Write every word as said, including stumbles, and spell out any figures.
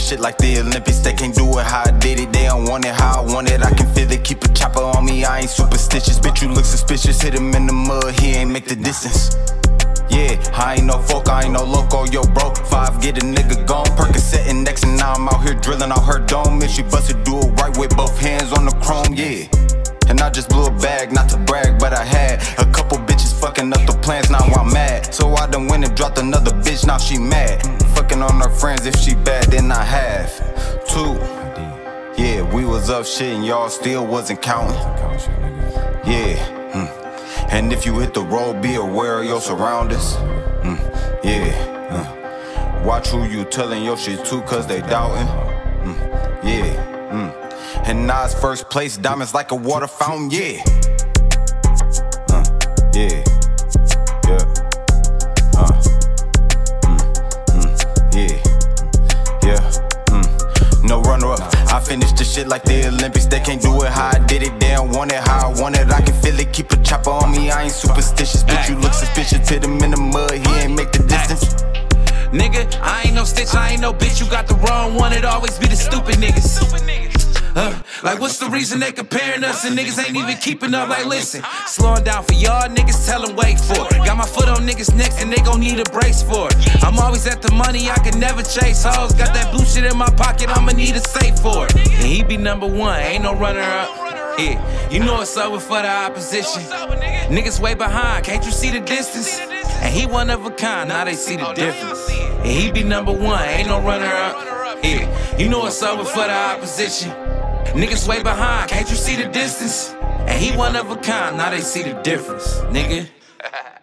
shit like the Olympics. They can't do it how I did it, they don't want it how I want it. I can feel it, keep a chopper on me, I ain't superstitious. Bitch, you look suspicious, hit him in the mud, he ain't make the distance. Yeah, I ain't no folk, I ain't no loco, yo bro. Five, get a nigga gone, Percocet and next, and now I'm out here drilling out her dome. If she bust it, do it right with both hands on the chrome, yeah. And I just blew a bag, not to brag, but I had a couple bitches fucking up the plans, now I'm mad. So I done went and dropped another bitch, now she mad. Fucking on her friends, if she bad, then I have two. Yeah, we was up shit and y'all still wasn't counting. Yeah, mm. And if you hit the road, be aware of your surroundings. mm. Yeah, mm. Watch who you telling your shit to, cause they doubting. mm. Yeah, mm. And Nas first place, diamonds like a water fountain, yeah. Uh, yeah, yeah, uh, mm, mm, yeah, yeah, mm. No runner-up, I finished the shit like the Olympics. They can't do it how I did it, they don't want it how I want it. I can feel it, keep a chopper on me, I ain't superstitious. Bitch, you look suspicious, hit him in the mud, he ain't make the distance. Nigga, I ain't no stitch, I ain't no bitch, you got the wrong one, it always be the stupid niggas. Uh, like what's the reason they comparing us and niggas ain't even keeping up? Like listen, slowing down for y'all niggas, tell them wait for it. Got my foot on niggas' necks and they gon' need a brace for it. I'm always at the money, I can never chase hoes. Got that blue shit in my pocket, I'ma need a safe for it. And he be number one, ain't no runner up. Yeah, you know it's over for the opposition. Niggas way behind, can't you see the distance? And he one of a kind, now they see the difference. And he be number one, ain't no runner up. Yeah, you know it's over for the opposition. Niggas way behind, can't you see the distance? And he one of a kind, now they see the difference, nigga.